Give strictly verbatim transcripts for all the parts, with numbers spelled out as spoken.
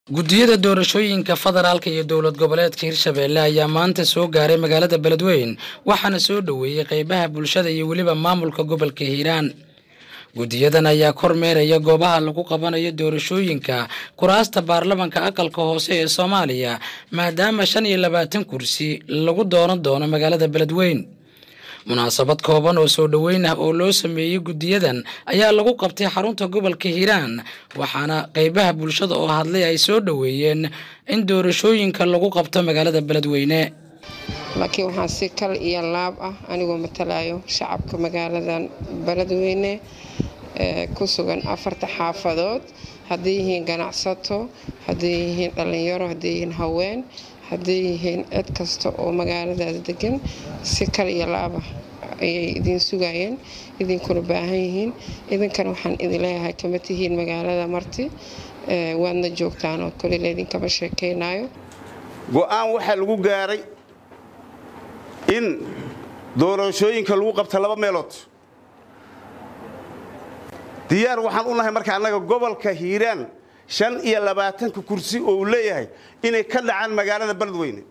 gudiyada doorashooyinka federaalka iyo dowlad goboleedka Hirshabelle ayaa maanta soo gaaray magaalada Beledweyne waxaana soo dhaweeyay qaybaha bulshada iyo waliba maamulka gobolka Hiiraan. gudiyadan ayaa kormeeraya goobaha lagu qabanayo doorashooyinka kuraasta baarlamaanka aqalka hoose ee Soomaaliya maadaama shan iyo labaatan kursi lagu dooran doono magaalada Beledweyne. munaasabad kooban oo soo dhaweyn ah oo loo sameeyay gudiyadan ayaa lagu qabtay xarunta gobolka Hiiraan waxaana qaybaha bulshada oo hadlay ay soo dhaweeyeen in doorashooyinka lagu qabto magaalada Beledweyne. laakiin waxaan si kal iyo laab ah anigoo matalayo shacabka magaaladan Beledweyne ee ku sugan afarta xaafadood haddii yihiin ganacsato haddii yihiin dhalinyaro haddii yihiin haween haddii yihiin cid kasta oo magaaladaas degan si kal iyo laab ah ayay idin sugayeen idinkuna baahan yihiin idinkana waxaan idin leeyahay kama tihiin magaalada marti ee waadna joogtaan oo kale leedin kama sheekeynayo go'aan waxa lagu gaaray in doorashooyinka lagu qabto laba meelood diyaar waxaan u nahay marka anaga gobolka Hiiraan shan iyo labaatan kursi oo uu leeyahay inay ka dhacaan magaalada Beledweyne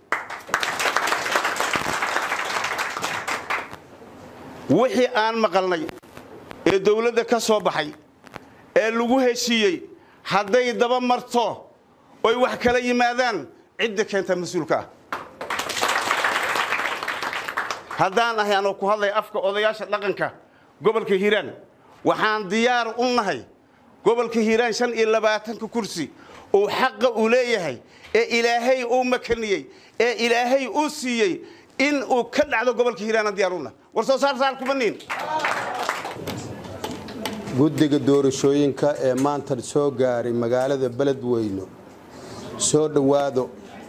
wixii aan maqalnay ee dawladda ka soo baxay ee lagu heshiiyay haday daba marto oo wax kala yimaadaan cid keenta mas'uulka haddaan ahay anoo ku hadlay afka odayaasha dhaqanka gobolka Hiiraan waxaan diyaar u nahay gobolka Hiiraan shan iyo labaatan kursi oo xaq u leeyahay ee Ilaahay uu makaniyay ee Ilaahay uu siiyay in uu ka dhacdo gobolka Hiiraan diyaar u nahay war soo saar saar ku banin guddiga doorashooyinka ee maanta soo gaaray magaalada Beledweyne soo dhawaado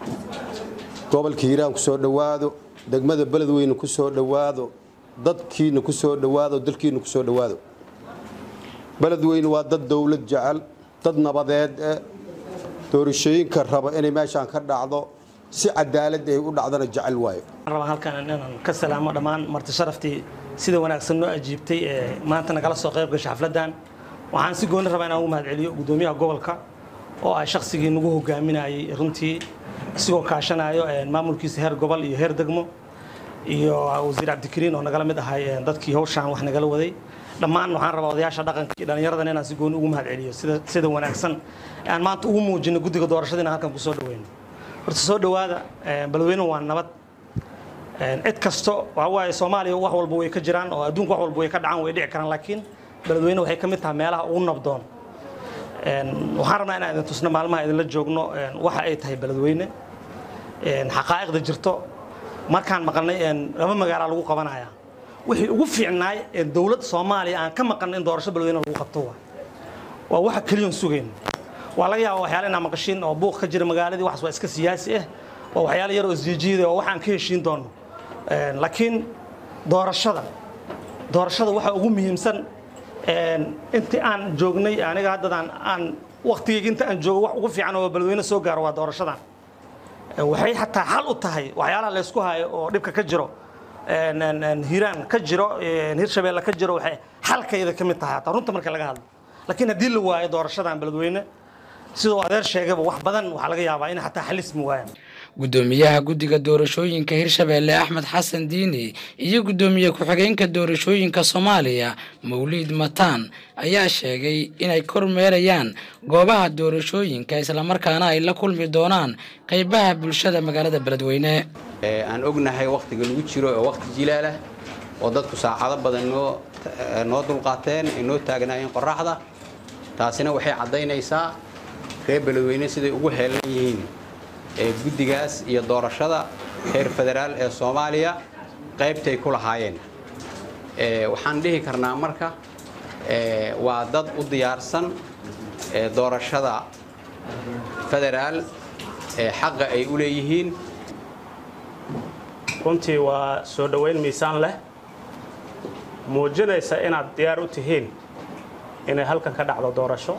gobolka Hiiraan ku soo dhawaado degmada Beledweyne ku soo dhawaado dadkiina ku soo dhawaado dalkiina ku soo dhawaado Beledweyne waa dad dawlad jecel dad nabadeed doorashooyinka raba inay meeshan ka dhacdo si cadaalad ay u dhacdana jecel waayo raba halkan inaan ka salaamo dhamaan marti sharaftii sida wanaagsan noo ajiibtay ee maanta nagala soo qayb gashay xafladan waxaan si gooni rabaa inaan u mahadceliyo gudoomiyaha gobolka oo ay shakhsigii nagu hogaaminayay runtii isagoo kaashanayo maamulkiisa heer gobol iyo heer degmo iyo wasiir Cabdikariin oo nagala mid ahay dadkii hawshan wax nagala waday dhammaan waxaan rabaa odayaasha dhaqanka iyo dhalinyarada inaan si gooni ugu mahadceliyo sida sida wanaagsan aan maanta ugu muujino guddiga doorashada inaan halkan ku soo dhaweeyno horta soo dhawaada Beledweyne waa nabad cid kasto waxa waaye Soomaaliya wax walba way ka jiraan oo adduunka wax walba way ka dhacaan way dhici karaan laakiin Beledweyne waxay ka mid tahay meelaha ugu nabdoon waxaan rabnaa inaan idin tusno maalmaha idin la joogno waxa ay tahay Beledweyne xaqaa'iqda jirto markaan maqalnay laba magaalo lagu qabanaya wixii ugu fiicnaay ee dawladda Soomaaliya aan ka maqan in doorasho Beledweyne lagu qabto waa waxa kaliya sugeen waa laga yaabaa waxyaalo inaan maqashin oo buuq ka jira magaaladii wax waa iska siyaasi ah oo waxyaalo yar oo isjiijiida oo waxaan ka heshiin doono laakiin doorashada doorashada waxa ugu muhiimsan intii aan joognay aniga hadda aan waqtiga inta aan joogo wax ugu fiican oo Beledweyne soo gaaro waa doorashadan waxay xataa xal u tahay waxyaalaha la isku hayo oo dhibka ka jiro Hiiraan ka jiro Hirshabelle ka jiro waxay xalkeeda ka mid tahay runta marka laga hadlo laakiin hadii la waayo doorashadan Beledweyne sidoo adeer sheegaba wax badan waxa laga yaabaa in xataa xalis mu waayaan gudoomiyaha guddiga doorashooyinka Hirshabelle Axmed Xasan Diini iyo gudoomiyaha ku-xigeenka doorashooyinka Soomaaliya Mawlid Mataan ayaa sheegay inay kormeerayaan goobaha doorashooyinka isla markaana ay la kulmi doonaan qaybaha bulshada magaalada Beledweyne ee aan ognahay waqtiga lagu jiro oo waqti jilaal ah oo dadku saacado badan noo noo dulqaateen inoo taagnaayeen qorraxda taasina waxay cadeynaysaa reer Beledweyne siday ugu heelan yihiin ee guddigaas iyo doorashada heer federaal ee Soomaaliya qaybtay ku lahaayeen ee waxaan dhihi karnaa marka ee waa dad u diyaarsan ee doorashada federaal ee xaq ay u leeyihiin runtii waa soo dhaweyn miisaan leh muujinaysa inaad diyaar u tihiin inay halkan ka dhacdo doorasho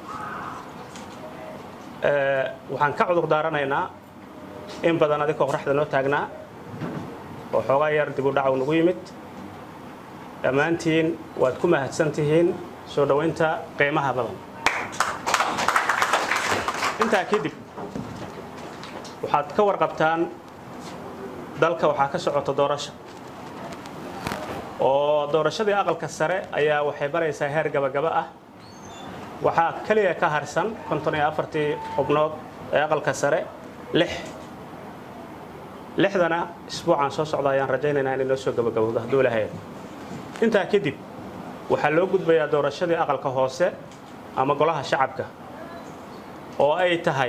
ee waxaan ka cudur daaranaynaa in badan adika qorraxda noo taagnaa oo xoogaa yar dib u dhac nagu yimid dhammaantiin waad ku mahadsan tihiin soo dhaweynta qiimaha badan intaa kadib waxaad ka warqabtaan dalka waxaa ka socota doorasho oo doorashadii aqalka sare ayaa waxay baraysaa heer gabagaba ah waxaa kaliya ka harsan konton iyo afartii xubnood ee aqalka sare lix lixdana isbuucan soo socda ayaan rajaynaynaa inay noo soo gabagabowdo hadduu ilaahay intaa kadib waxaa loo gudbayaa doorashadii aqalka hoose ama golaha shacabka oo ay tahay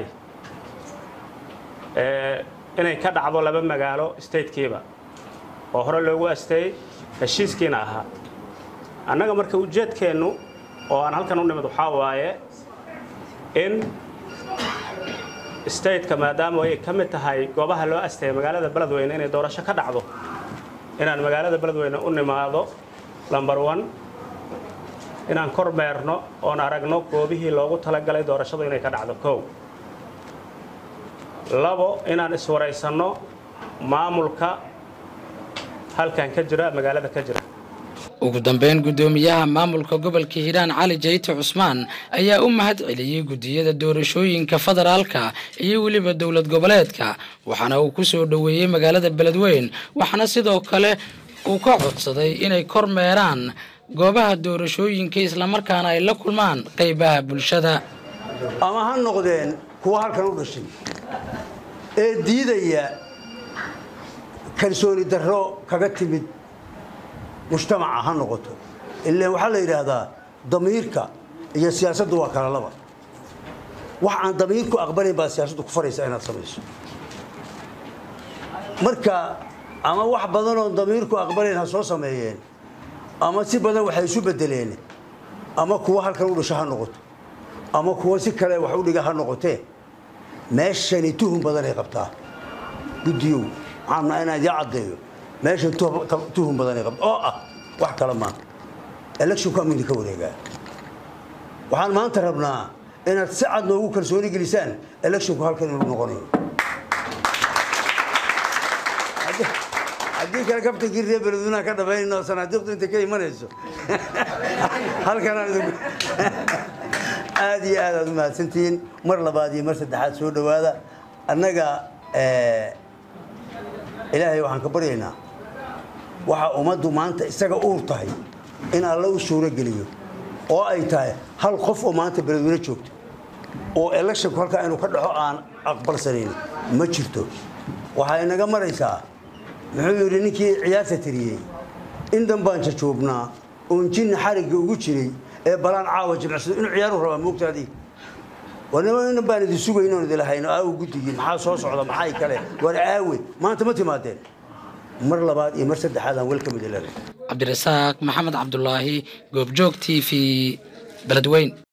inay ka dhacdo laba magaalo statekiiba oo hore loogu astay heshiiskiina ahaa annaga marka ujeedkeennu oo aan halkan u nimid waxaa waaye in stateka maadaama ay ka mid tahay goobaha loo astay magaalada Beledweyne inay doorasho ka dhacdo inaan magaalada Beledweyne u nimaado number one inaan kormeerno oon aragno goobihii loogu talagalay doorashadu inay ka dhacdo kow labo inaan iswaraysanno maamulka halkan ka jira magaalada ka jira ugu dambeyn gudoomiyaha maamulka gobolka Hiiraan Cali Jeyte Cusmaan ayaa u mahad celiyay gudiyada doorashooyinka federaalka iyo waliba dawlad goboleedka waxaana uu ku soo dhaweeyay magaalada Beledweyne waxaana sidoo kale uu ka codsaday inay kormeeraan goobaha doorashooyinka isla markaana ay la kulmaan qaybaha bulshada ama ha noqdeen kuwa halkan u dhashay ee diidaya kalsooni darro kaga timid mujtamaca ha noqoto ilaa waxa la yiraahdaa damiirka iyo siyaasaddu waa kala laba wax aan damiirku aqbalin baa siyaasaddu ku faraysa inaad samayso marka ama wax badan oo damiirku aqbalin ha soo sameeyeen ama si badan waxay isu bedeleen ama kuwa halkan u dhashay ha noqoto ama kuwa si kale wax u dhiga ha noqotee meeshani tuhum badan ay qabtaa gudiyo waxaan inaan yacadeeyo meeshan tuhum badan ay qabto oo ah wax kala ma election committee ka wareega waxaan maanta rabnaa inaad si cad noogu kalsooni gelisaan election ku halkan inuu noqonayo haddii kale kabtankii reer Beledweyne ka dhameeyno sanaadiiqdu inta ka imanayso halkan aad iyo aad aad u mahadsantiin mar labaad iyo mar saddexaad soo dhawaada annaga ee ilaahay waxaan ka baryaynaa waxa umadu maanta isaga uur tahay in alla u suura geliyo oo ay tahay hal qof oo maanta Beledweyne joogto oo election halka inuu ka dhaco aan aqbalsanayn ma jirto waxa inaga maraysaa muxuu yiri ninkii ciyaarta tiriyay in dambaan joognaa oo jin xariga ugu jiray ee balaan caawa jimcsido inuu ciyaaru raba moogtaadii wana baan idin sugayno in ilaahay aa ugu digin maxaa soo socda maxay kale war aawe maanta ma timaadeen mar labaad iyo mar saddexaad aan welcome ilaahay Cabdirasaaq Maxamed Cabdullaahi goobjoog T V Beledweyne.